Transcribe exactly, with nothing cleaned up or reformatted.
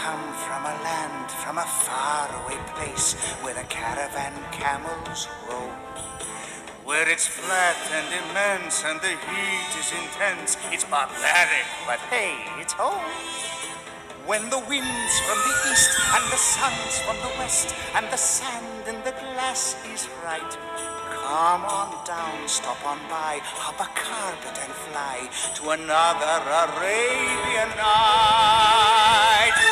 come from a land, from a faraway place, where the caravan camels roam. Where it's flat and immense and the heat is intense. It's barbaric, but hey, it's home. When the wind's from the east and the sun's from the west and the sand in the glass is right, come on down, stop on by, hop a carpet and fly to another Arabian night.